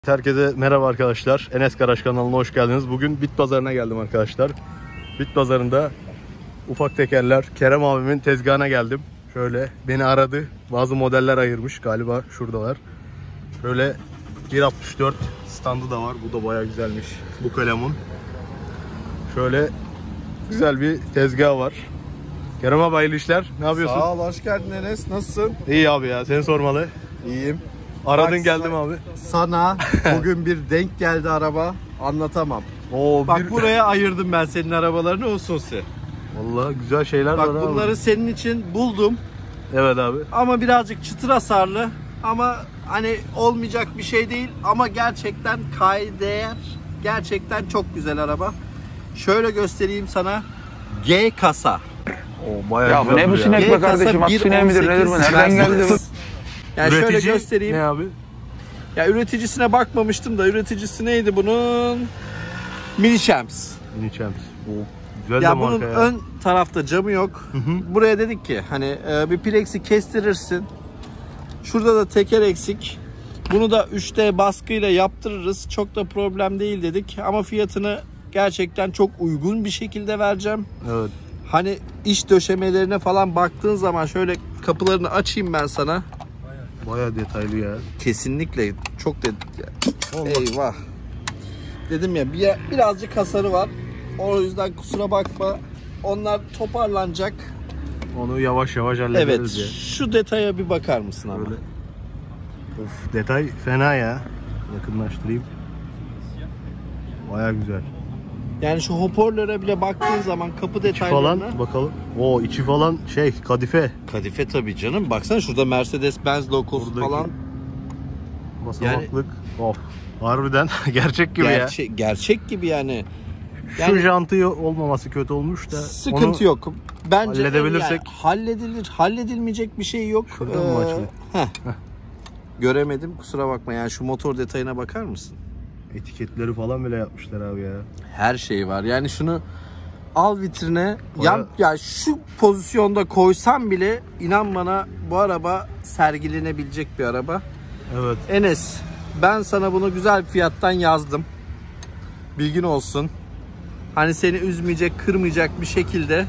Herkese merhaba arkadaşlar. Enes Garaj kanalına hoş geldiniz. Bugün bit pazarına geldim arkadaşlar. Bit pazarında ufak tekerler Kerem abimin tezgahına geldim. Şöyle beni aradı. Bazı modeller ayırmış. Galiba şuradalar. Şöyle 1.64 standı da var. Bu da bayağı güzelmiş. Bu kalemun. Şöyle güzel bir tezgah var. Kerem abi hayırlı işler. Ne yapıyorsun? Sağ ol, hoş geldin Enes. Nasılsın? İyi abi ya. Seni sormalı. İyiyim. Aradın Bak, geldim abi. Sana bugün bir denk geldi araba. Anlatamam. Oo, Bak buraya ayırdım ben senin arabalarını hususi. Vallahi güzel şeyler Bak var abi. bunları senin için buldum. Evet abi. Ama birazcık çıtır hasarlı. Ama hani olmayacak bir şey değil. Ama gerçekten değer. Gerçekten çok güzel araba. Şöyle göstereyim sana. G kasa. O bayağı Ya bu ne bu sinek be kardeşim? At sineği midir nedir bu? Nereden geldi bu? Yani şöyle göstereyim. Ne abi? Ya üreticisine bakmamıştım da üreticisi neydi bunun? Mini Champs. Mini Champs. O güzel Ya de bunun marka ya. ön tarafta camı yok. Buraya dedik ki hani bir plexi kestirirsin. Şurada da teker eksik. Bunu da 3D baskıyla yaptırırız. Çok da problem değil dedik. Ama fiyatını gerçekten çok uygun bir şekilde vereceğim. Evet. Hani iç döşemelerine falan baktığın zaman şöyle kapılarını açayım ben sana. Bayağı detaylı ya. Kesinlikle çok eyvah. Dedim ya birazcık hasarı var. O yüzden kusura bakma. Onlar toparlanacak. Onu yavaş yavaş hallederiz Evet. ya. Şu detaya bir bakar mısın ama? Böyle. Of, detay fena ya. Yakınlaştırayım. Bayağı güzel. Yani şu hoparlöre bile baktığın zaman kapı İçi detaylarına. falan bakalım. O içi falan kadife. Kadife tabii canım. Baksana şurada Mercedes-Benz logosu Buradaki falan. Basamaklık. Of. Harbiden gerçek gibi ya. Gerçek gibi yani. Şu jantı olmaması kötü olmuş da. Sıkıntı yok. Bence halledebilirsek. Halledilir. Halledilmeyecek bir şey yok. Şuradan mı açayım? Göremedim. Kusura bakma. Yani şu motor detayına bakar mısın? Etiketleri falan bile yapmışlar abi ya. Her şey var. Yani şunu al vitrine. Ya şu pozisyonda koysam bile inan bana bu araba sergilenebilecek bir araba. Evet. Enes, ben sana bunu güzel bir fiyattan yazdım. Bilgin olsun. Hani seni üzmeyecek, kırmayacak bir şekilde.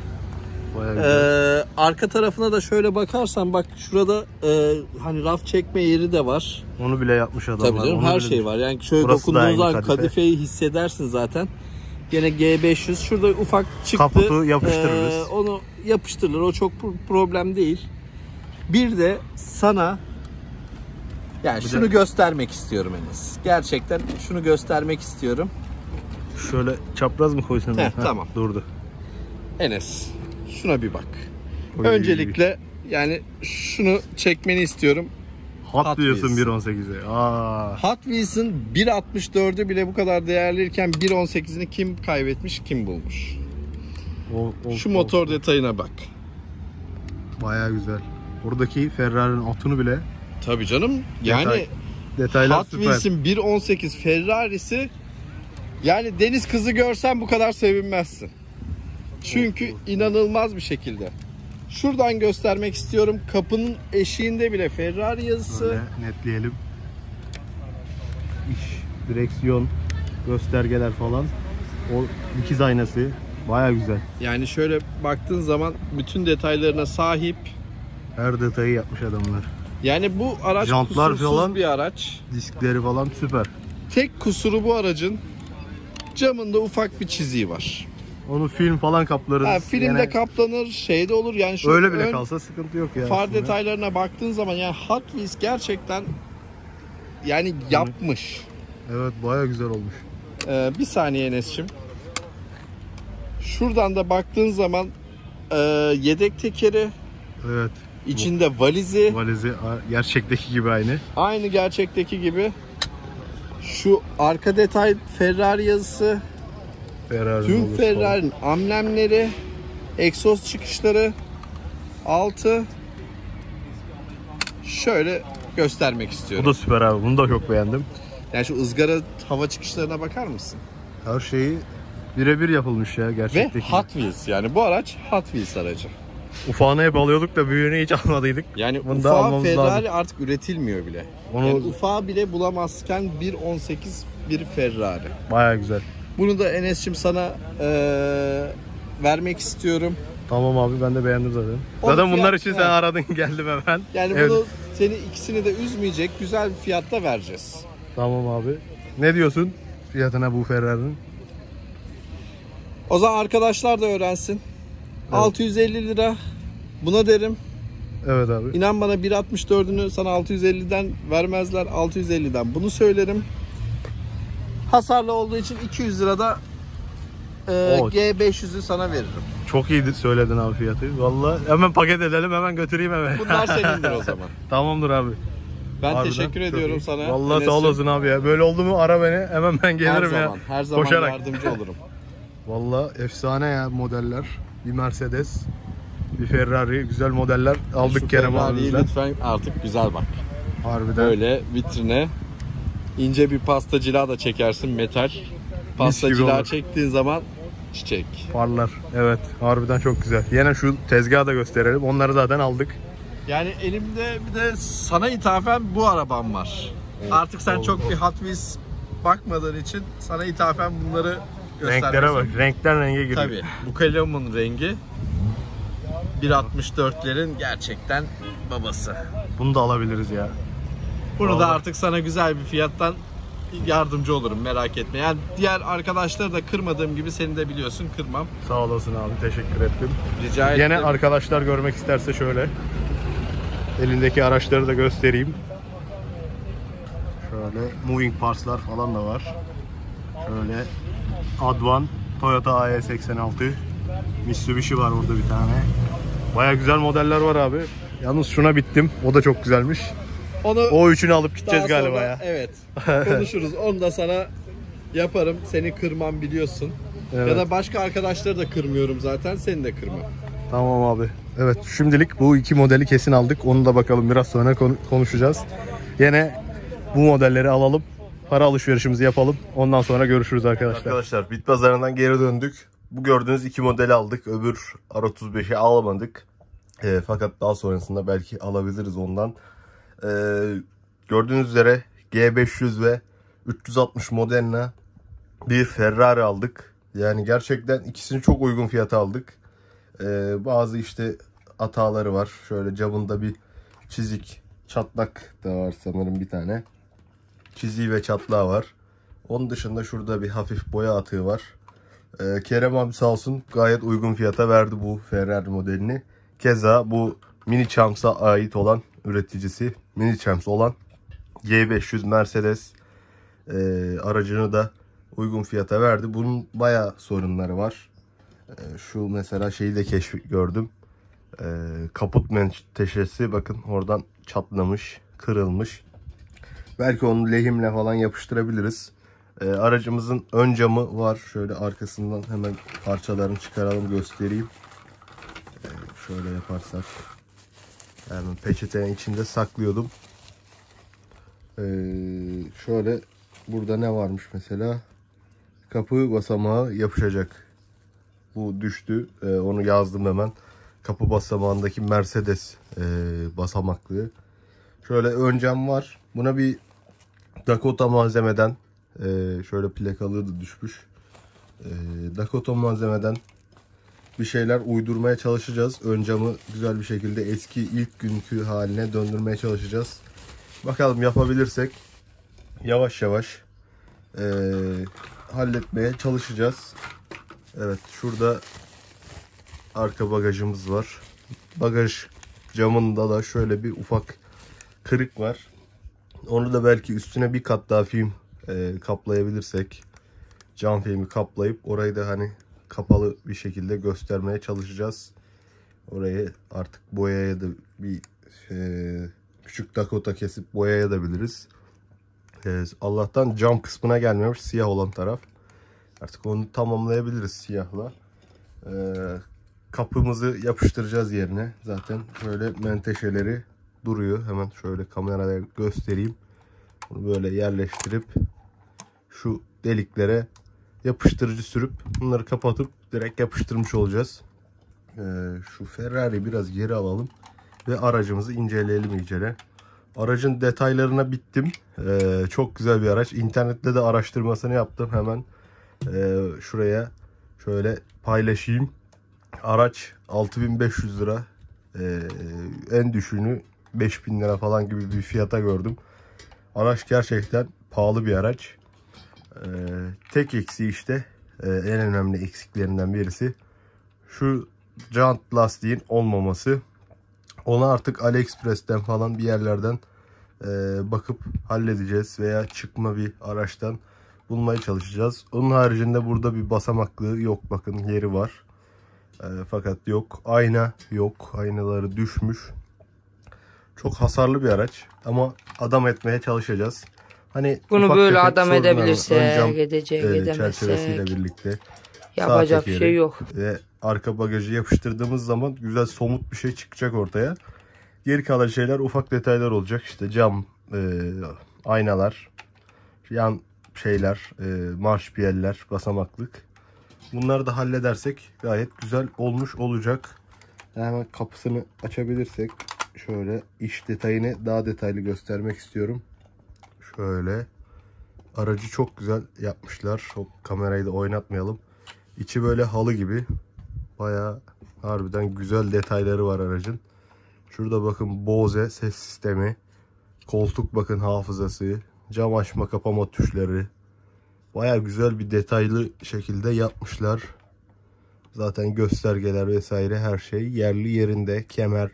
Arka tarafına da şöyle bakarsan bak şurada hani raf çekme yeri de var. Onu bile yapmış adamlar. Tabii canım, her şey var. Yani şöyle dokunduğun zaman kadifeyi hissedersin zaten. Gene G500 şurada ufak çıktı. Kaputu yapıştırırız. Onu yapıştırılır. O çok problem değil. Bir de sana yani şunu göstermek istiyorum Enes. Gerçekten şunu göstermek istiyorum. Şöyle çapraz mı koysam? Tamam. Durdu. Enes, şuna bir bak. Oy. Öncelikle yani şunu çekmeni istiyorum. Hot diyorsun 1.18'e. Hot Wheels'ın 1.64'ü bile bu kadar değerliyken 1.18'ini kim kaybetmiş, kim bulmuş? Şu motor detayına bak. Bayağı güzel. Buradaki Ferrari'nin atını bile. Tabii canım. Yani detaylar Hot süper. Wheels'in 1.18 Ferrari'si, yani deniz kızı görsen bu kadar sevinmezsin. Çünkü inanılmaz bir şekilde. Şuradan göstermek istiyorum. Kapının eşiğinde bile Ferrari yazısı. Böyle netleyelim. Direksiyon, göstergeler falan. O dikiz aynası bayağı güzel. Yani şöyle baktığın zaman bütün detaylarına sahip. Her detayı yapmış adamlar. Yani bu araç jantlar kusursuz falan, bir araç. Diskleri falan süper. Tek kusuru bu aracın camında ufak bir çiziği var. Onu film falan kaplarız. Filmde kaplanır, şeyde olur. Yani şu öyle bile kalsa sıkıntı yok ya. Far detaylarına baktığın zaman yani Hot Wheels gerçekten yani yapmış. Evet, bayağı güzel olmuş. Bir saniye Enes'cim. Şuradan da baktığın zaman yedek tekeri. Evet. İçinde valizi. Valizi gerçekteki gibi aynı. Aynı gerçekteki gibi. Şu arka detay Ferrari yazısı. Tüm Ferrari'nin amblemleri, egzoz çıkışları, altı. Şöyle göstermek istiyorum. Bu da süper abi. Bunu da çok beğendim. Yani şu ızgara hava çıkışlarına bakar mısın? Her şeyi birebir yapılmış ya gerçekteki. Ve Hot Wheels, yani bu araç Hot Wheels aracı. Ufağını hep alıyorduk da büyüğünü hiç almadıydık. Yani bunu da ufağı almamız Ferrari lazım. artık üretilmiyor bile. Onu Yani ufağı bile bulamazken 1.18 bir Ferrari. baya güzel. Bunu da Enes'cim sana vermek istiyorum. Tamam abi, ben de beğendim zaten. Onun Zaten bunlar fiyat- için he. sen aradın, geldim hemen. Yani Evet. bunu seni ikisini de üzmeyecek güzel bir fiyatta vereceğiz. Tamam abi. Ne diyorsun fiyatına bu Ferrari'nin? O zaman arkadaşlar da öğrensin. 650 lira buna derim. Evet abi. İnan bana 1.64'ünü sana 650'den vermezler. 650'den bunu söylerim. Hasarlı olduğu için 200 lirada G500'ü sana veririm. Çok iyi söyledin abi fiyatı. Vallahi hemen paket edelim, hemen götüreyim eve. Bunlar senindir o zaman. Tamamdır abi. Ben Harbiden teşekkür çok ediyorum iyi. sana. Vallahi sağ Enes'cim. olasın abi ya. Böyle oldu mu ara beni. Hemen ben gelirim ya. Her zaman Koşarak. yardımcı olurum. Vallahi efsane ya modeller. Bir Mercedes, bir Ferrari, güzel modeller aldık Şu Kerem Ferrari'yi abimizden. lütfen artık güzel bak. Harbiden. Böyle vitrine ince bir pastacılığa da çekersin metal. gibi Pastacılığa olur. çektiğin zaman çiçek. Parlar. Evet, harbiden çok güzel. Yine şu tezgahı da gösterelim. Onları zaten aldık. Yani elimde bir de sana ithafen bu arabam var. Artık sen oldu. çok bir Hot Wheels bakmadığın için sana ithafen bunları göstermek Renklere bak. istedim. Renkten renge giriyor. Tabii. Bu Callum'un rengi 1.64'lerin gerçekten babası. Bunu da alabiliriz ya. Bunu da Vallahi. artık sana güzel bir fiyattan yardımcı olurum, merak etme. Yani diğer arkadaşları da kırmadığım gibi seni de biliyorsun, kırmam. Sağ olasın abi. Teşekkür ettim. Rica ederim. Yine arkadaşlar görmek isterse şöyle elindeki araçları da göstereyim. Şöyle moving parts'lar falan da var. Şöyle Advan, Toyota AE86, Mitsubishi var orada bir tane. Baya güzel modeller var abi. Yalnız şuna bittim. O da çok güzelmiş. Onu O üçünü alıp gideceğiz daha galiba sonra, ya. evet. Konuşuruz. Onu da sana yaparım. Seni kırmam biliyorsun. Evet. Ya da başka arkadaşları da kırmıyorum zaten. Seni de kırmam. Tamam abi. Evet, şimdilik bu iki modeli kesin aldık. Onu da bakalım biraz sonra konuşacağız. Yine bu modelleri alalım. Para alışverişimizi yapalım. Ondan sonra görüşürüz arkadaşlar. Arkadaşlar bit pazarından geri döndük. Bu gördüğünüz iki modeli aldık. Öbür R35'i alamadık. Fakat daha sonrasında belki alabiliriz ondan. Gördüğünüz üzere G500 ve 360 modeline bir Ferrari aldık. Yani gerçekten ikisini çok uygun fiyata aldık. Bazı işte hataları var. Şöyle camında bir çizik, çatlak da var sanırım bir tane. Çiziği ve çatlağı var. Onun dışında şurada bir hafif boya atığı var. Kerem abi sağ olsun gayet uygun fiyata verdi bu Ferrari modelini. Keza bu Mini Champs'a ait olan üreticisi Mini Champs olan G500 Mercedes aracını da uygun fiyata verdi. Bunun bayağı sorunları var. Şu mesela şeyi de gördüm. Kaput menteşesi bakın oradan çatlamış, kırılmış. Belki onu lehimle falan yapıştırabiliriz. Aracımızın ön camı var. Şöyle arkasından hemen parçalarını çıkaralım, göstereyim. Şöyle yaparsak. Yani peçetenin içinde saklıyordum. Şöyle burada ne varmış mesela? Kapı basamağı yapışacak. Bu düştü. Onu yazdım hemen. Kapı basamağındaki Mercedes basamaklığı. Şöyle ön cam var. Buna bir Dakota malzemeden şöyle plakalığı da düşmüş. Dakota malzemeden bir şeyler uydurmaya çalışacağız. Ön camı güzel bir şekilde eski ilk günkü haline döndürmeye çalışacağız. Bakalım yapabilirsek yavaş yavaş halletmeye çalışacağız. Evet, şurada arka bagajımız var. Bagaj camında da şöyle bir ufak kırık var. Onu da belki üstüne bir kat daha film kaplayabilirsek, cam filmi kaplayıp orayı da hani kapalı bir şekilde göstermeye çalışacağız. Orayı artık boyaya da bir küçük Dakota kesip boyaya da biliriz. Allah'tan cam kısmına gelmemiş, siyah olan taraf. Artık onu tamamlayabiliriz siyahla. Kapımızı yapıştıracağız yerine. Zaten şöyle menteşeleri duruyor. Hemen şöyle kameraya göstereyim. Bunu böyle yerleştirip şu deliklere yapıştırıcı sürüp bunları kapatıp direkt yapıştırmış olacağız. Şu Ferrari biraz geri alalım ve aracımızı inceleyelim iyice. Aracın detaylarına bittim. Çok güzel bir araç. İnternette de araştırmasını yaptım. Hemen şuraya şöyle paylaşayım. Araç 6.500 lira. En düşüğünü 5.000 lira falan gibi bir fiyata gördüm. Araç gerçekten pahalı bir araç. Tek eksiği işte en önemli eksiklerinden birisi şu jant lastiğin olmaması. Onu artık AliExpress'ten falan bir yerlerden bakıp halledeceğiz veya çıkma bir araçtan bulmaya çalışacağız. Onun haricinde burada bir basamaklığı yok. Bakın yeri var. Fakat yok. Ayna yok. Aynaları düşmüş. Çok hasarlı bir araç ama adam etmeye çalışacağız. Hani bunu böyle adam sorunlar var. edebilirsek, edemezsek çerçevesiyle birlikte yapacak bir şey yok. ve arka bagajı yapıştırdığımız zaman güzel somut bir şey çıkacak ortaya. Geri kalan şeyler ufak detaylar olacak. İşte cam, aynalar, yan şeyler, marşpiyeller, basamaklık. Bunları da halledersek gayet güzel olmuş olacak. Hemen kapısını açabilirsek şöyle iç detayını daha detaylı göstermek istiyorum. Şöyle aracı çok güzel yapmışlar. O kamerayı da oynatmayalım. İçi böyle halı gibi. Bayağı harbiden güzel detayları var aracın. Şurada bakın Bose ses sistemi. Koltuk bakın hafızası. Cam açma kapama tuşları. Bayağı güzel bir detaylı şekilde yapmışlar. Zaten göstergeler vesaire her şey yerli yerinde. Kemer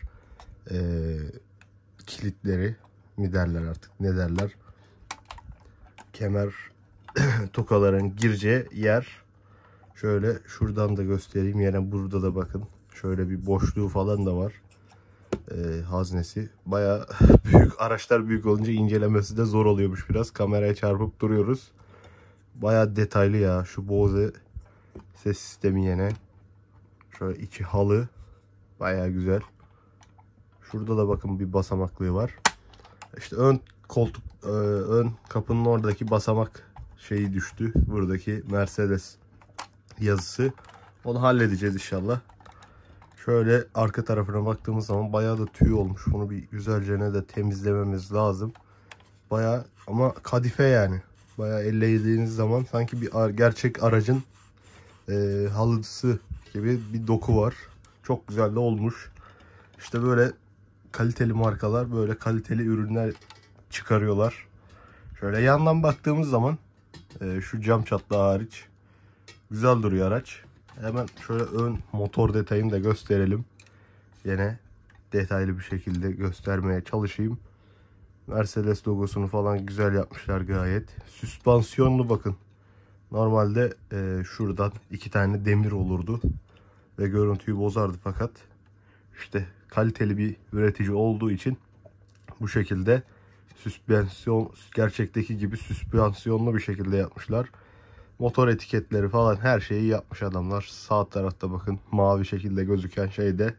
kilitleri mi derler artık ne derler. Kemer tokaların gireceği yer. Şöyle şuradan da göstereyim. Yine burada da bakın. Şöyle bir boşluğu falan da var. Haznesi. Bayağı büyük. Araçlar büyük olunca incelemesi de zor oluyormuş biraz. Kameraya çarpıp duruyoruz. Bayağı detaylı ya. Şu Bose ses sistemi yine. Şöyle içi halı. Bayağı güzel. Şurada da bakın bir basamaklığı var. İşte ön koltuk, ön kapının oradaki basamak şeyi düştü. Buradaki Mercedes yazısı. Onu halledeceğiz inşallah. Şöyle arka tarafına baktığımız zaman bayağı da tüy olmuş. Bunu bir güzelce de temizlememiz lazım. Bayağı ama kadife yani. Bayağı elle yediğiniz zaman sanki bir gerçek aracın halısı gibi bir doku var. Çok güzel de olmuş. İşte böyle kaliteli markalar böyle kaliteli ürünler çıkarıyorlar. Şöyle yandan baktığımız zaman şu cam çatlağı hariç güzel duruyor araç. Hemen şöyle ön motor detayını da gösterelim. Yine detaylı bir şekilde göstermeye çalışayım. Mercedes logosunu falan güzel yapmışlar gayet. Süspansiyonlu bakın. Normalde şuradan 2 tane demir olurdu. Ve görüntüyü bozardı fakat işte kaliteli bir üretici olduğu için bu şekilde süspansiyon gerçekteki gibi süspansiyonlu bir şekilde yapmışlar. Motor etiketleri falan her şeyi yapmış adamlar. Sağ tarafta bakın mavi şekilde gözüken şeyde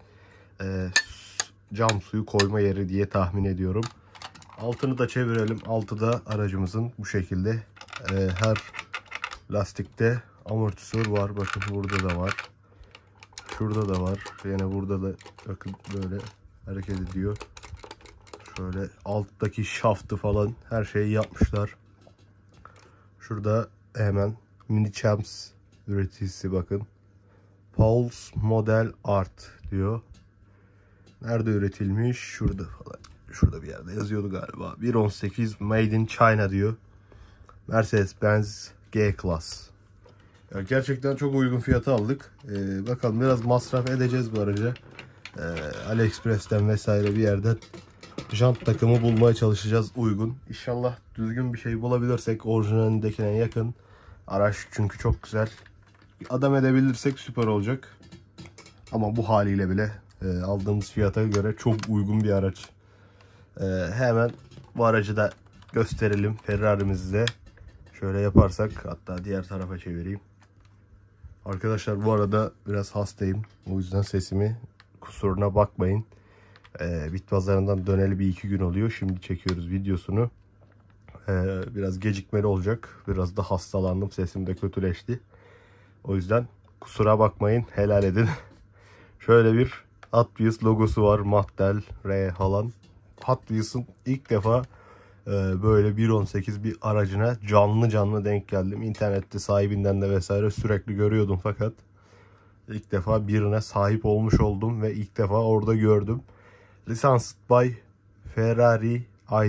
cam suyu koyma yeri diye tahmin ediyorum. Altını da çevirelim. Altı da aracımızın bu şekilde her lastikte amortisör var. Bakın burada da var. Şurada da var. Yine burada da bakın böyle hareket ediyor. Şöyle alttaki şaftı falan her şeyi yapmışlar. Şurada hemen Mini Champs üreticisi bakın. Paul's Model Art diyor. Nerede üretilmiş? Şurada falan. Şurada bir yerde yazıyordu galiba. 1.18 Made in China diyor. Mercedes-Benz G-Class. Yani gerçekten çok uygun fiyata aldık. Bakalım biraz masraf edeceğiz bu araca. AliExpress'ten vesaire bir yerden jant takımı bulmaya çalışacağız uygun. İnşallah düzgün bir şey bulabilirsek orijinalindekine yakın. Araç çünkü çok güzel. Adam edebilirsek süper olacak. Ama bu haliyle bile aldığımız fiyata göre çok uygun bir araç. Hemen bu aracı da gösterelim. Ferrari'mizi de şöyle yaparsak, hatta diğer tarafa çevireyim. Arkadaşlar bu arada biraz hastayım. O yüzden sesimi kusuruna bakmayın. Bit pazarından döneli bir 2 gün oluyor. Şimdi çekiyoruz videosunu. Biraz gecikmeli olacak. Biraz da hastalandım. Sesim de kötüleşti. O yüzden kusura bakmayın. Helal edin. Şöyle bir Hot Wheels logosu var. Mattel, R falan. Hot Wheels'ın ilk defa böyle 1.18 bir aracına canlı denk geldim. İnternette sahibinden de vesaire sürekli görüyordum fakat ilk defa birine sahip olmuş oldum ve ilk defa orada gördüm. Licensed by Ferrari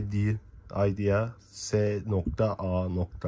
Idea S.A.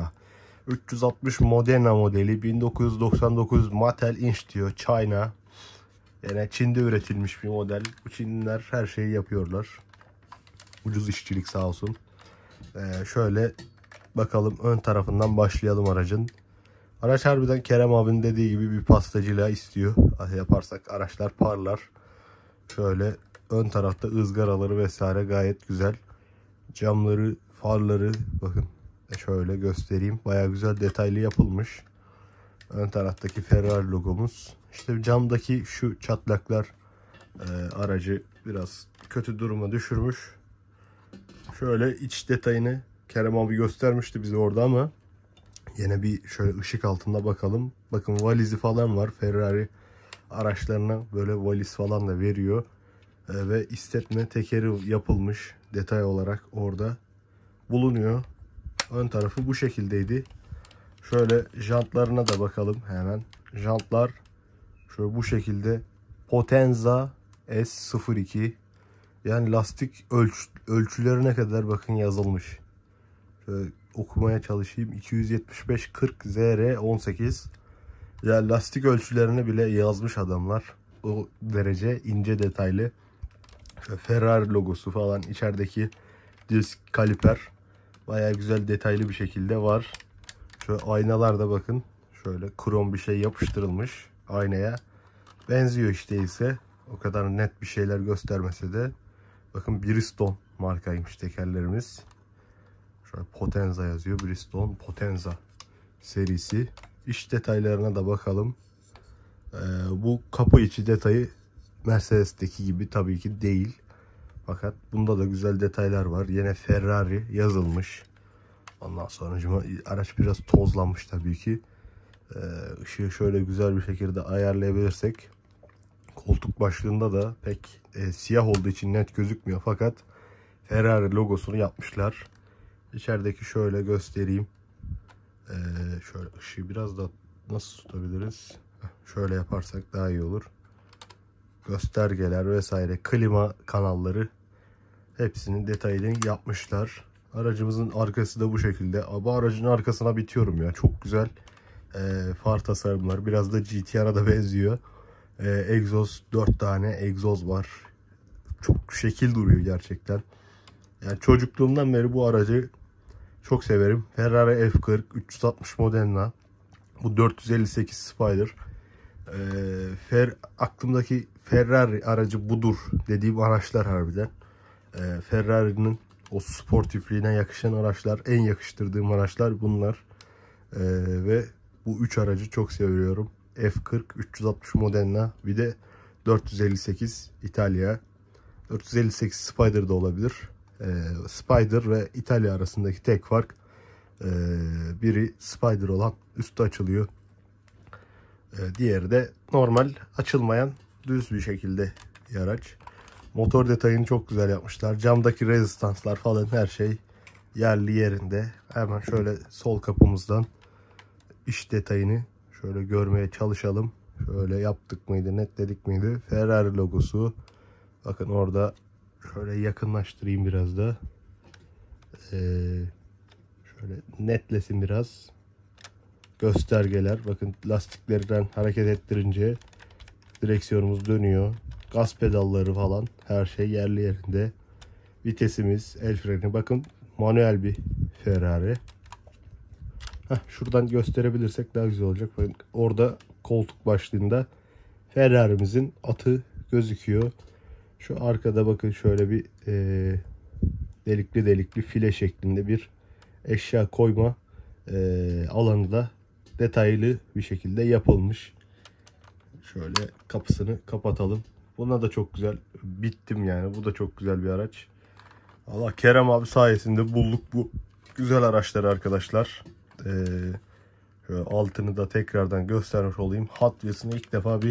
360 Modena modeli 1999 Mattel Inch diyor. China. Yani Çin'de üretilmiş bir model. Bu Çinliler her şeyi yapıyorlar. Ucuz işçilik sağ olsun. Şöyle bakalım, ön tarafından başlayalım aracın. Araç harbiden Kerem abinin dediği gibi bir pastacılığa istiyor. Yaparsak araçlar parlar. Şöyle ön tarafta ızgaraları vesaire gayet güzel. Camları, farları bakın. Şöyle göstereyim. Baya güzel detaylı yapılmış. Ön taraftaki Ferrari logomuz. İşte camdaki şu çatlaklar aracı biraz kötü duruma düşürmüş. Şöyle iç detayını Kerem abi göstermişti bize orada ama yine bir şöyle ışık altında bakalım. Bakın valizi falan var. Ferrari araçlarına böyle valiz falan da veriyor. Ve istetme tekeri yapılmış detay olarak orada bulunuyor. Ön tarafı bu şekildeydi. Şöyle jantlarına da bakalım hemen. Jantlar şöyle bu şekilde Potenza S02. Yani lastik ölçülerine kadar bakın yazılmış. Şöyle okumaya çalışayım. 275 40 ZR 18. Ya lastik ölçülerini bile yazmış adamlar. O derece ince detaylı. Şöyle Ferrari logosu falan, içerideki disk kaliper bayağı güzel detaylı bir şekilde var. Şöyle aynalar da bakın. Şöyle krom bir şey yapıştırılmış aynaya. Benziyor işte ise. O kadar net bir şeyler göstermese de. Bakın Bridgestone markaymış tekerlerimiz. Şöyle Potenza yazıyor. Bridgestone Potenza serisi. İç detaylarına da bakalım. Bu kapı içi detayı Mercedes'teki gibi tabii ki değil. Fakat bunda da güzel detaylar var. Yine Ferrari yazılmış. Ondan sonra araç biraz tozlanmış tabii ki. Işığı şöyle güzel bir şekilde ayarlayabilirsek. Koltuk başlığında da pek siyah olduğu için net gözükmüyor. Fakat Ferrari logosunu yapmışlar. İçerideki şöyle göstereyim. Şöyle ışığı biraz da nasıl tutabiliriz? Şöyle yaparsak daha iyi olur. Göstergeler vesaire, klima kanalları hepsinin detayını yapmışlar. Aracımızın arkası da bu şekilde. Bu aracın arkasına bitiyorum ya. Çok güzel far tasarımlar. Biraz da GTR'a da benziyor. Egzoz, 4 tane egzoz var. Çok şekil duruyor gerçekten. Yani çocukluğumdan beri bu aracı çok severim. Ferrari F40 360 Modena. Bu 458 Spider. Aklımdaki Ferrari aracı budur dediğim araçlar harbiden. Ferrari'nin o sportifliğine yakışan araçlar, en yakıştırdığım araçlar bunlar. Ve bu 3 aracı çok seviyorum. F40 360 Modena, bir de 458 İtalya. 458 Spider da olabilir. Spider ve İtalya arasındaki tek fark, biri Spider olan üstü açılıyor. Diğeri de normal açılmayan düz bir şekilde bir araç. Motor detayını çok güzel yapmışlar. Camdaki rezistanslar falan her şey yerli yerinde. Hemen şöyle sol kapımızdan iç detayını şöyle görmeye çalışalım. Şöyle yaptık mıydı, netledik miydi? Ferrari logosu. Bakın orada şöyle yakınlaştırayım biraz da. Şöyle netlesin biraz. Göstergeler. Bakın lastiklerden hareket ettirince direksiyonumuz dönüyor. Gaz pedalları falan her şey yerli yerinde. Vitesimiz, el freni. Bakın manuel bir Ferrari. Şuradan gösterebilirsek daha güzel olacak. Bakın orada koltuk başlığında Ferrari'mizin atı gözüküyor. Şu arkada bakın şöyle bir delikli delikli file şeklinde bir eşya koyma alanı da detaylı bir şekilde yapılmış. Şöyle kapısını kapatalım. Buna da çok güzel bittim yani. Bu da çok güzel bir araç. Allah, Kerem abi sayesinde bulduk bu güzel araçları arkadaşlar. Şöyle altını da tekrardan göstermiş olayım. Hot Wheels'ın ilk defa bir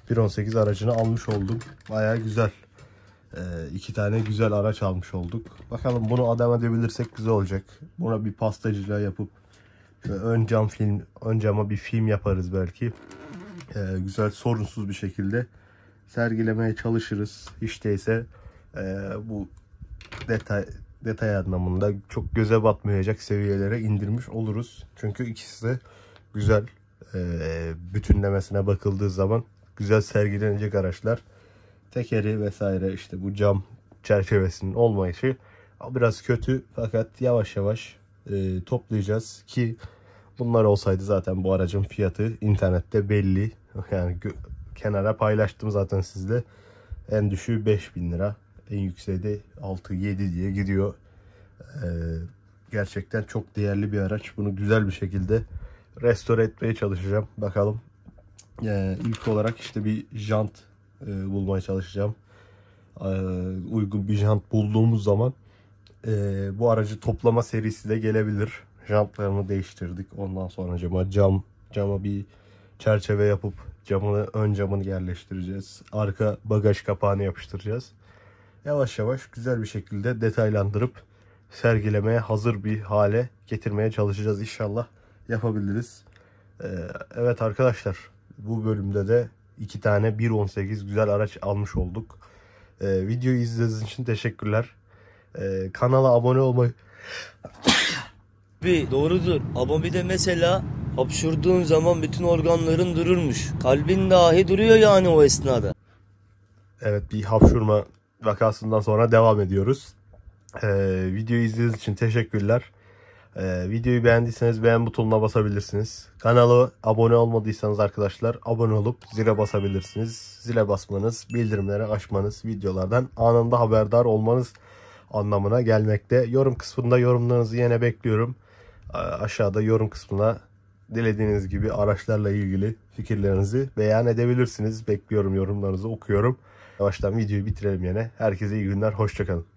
1.18 aracını almış oldum. Baya güzel. 2 tane güzel araç almış olduk. Bakalım bunu adam edebilirsek güzel olacak. Buna bir pastacılığa yapıp ön cama bir film yaparız belki. Güzel, sorunsuz bir şekilde sergilemeye çalışırız. Hiç değilse bu detay anlamında çok göze batmayacak seviyelere indirmiş oluruz. Çünkü ikisi de güzel. Bütünlemesine bakıldığı zaman güzel sergilenecek araçlar. Tekeri vesaire, işte bu cam çerçevesinin olmayışı biraz kötü, fakat yavaş yavaş toplayacağız ki bunlar olsaydı zaten bu aracın fiyatı internette belli. Yani kenara paylaştım zaten sizle. En düşüğü 5.000 lira. En yükseği de 6-7 diye gidiyor. Gerçekten çok değerli bir araç. Bunu güzel bir şekilde restore etmeye çalışacağım. Bakalım. İlk olarak işte bir jant bulmaya çalışacağım. Uygun bir jant bulduğumuz zaman bu aracı toplama serisi de gelebilir. Jantlarını değiştirdik. Ondan sonra cama bir çerçeve yapıp ön camını yerleştireceğiz. Arka bagaj kapağını yapıştıracağız. Yavaş yavaş güzel bir şekilde detaylandırıp sergilemeye hazır bir hale getirmeye çalışacağız. İnşallah yapabiliriz. Evet arkadaşlar, bu bölümde de 2 tane 1.18 güzel araç almış olduk. Videoyu izlediğiniz için teşekkürler. Kanala abone olmayı... Doğrudur. Ama bir de mesela hapşurduğun zaman bütün organların dururmuş. Kalbin dahi duruyor yani o esnada. Evet, bir hapşurma vakasından sonra devam ediyoruz. Videoyu izlediğiniz için teşekkürler. Videoyu beğendiyseniz beğen butonuna basabilirsiniz. Kanala abone olmadıysanız arkadaşlar abone olup zile basabilirsiniz. Zile basmanız, bildirimleri açmanız, videolardan anında haberdar olmanız anlamına gelmekte. Yorum kısmında yorumlarınızı yine bekliyorum. Aşağıda yorum kısmına dilediğiniz gibi araçlarla ilgili fikirlerinizi beyan edebilirsiniz. Bekliyorum yorumlarınızı, okuyorum. Yavaştan videoyu bitirelim yine. Herkese iyi günler, hoşça kalın.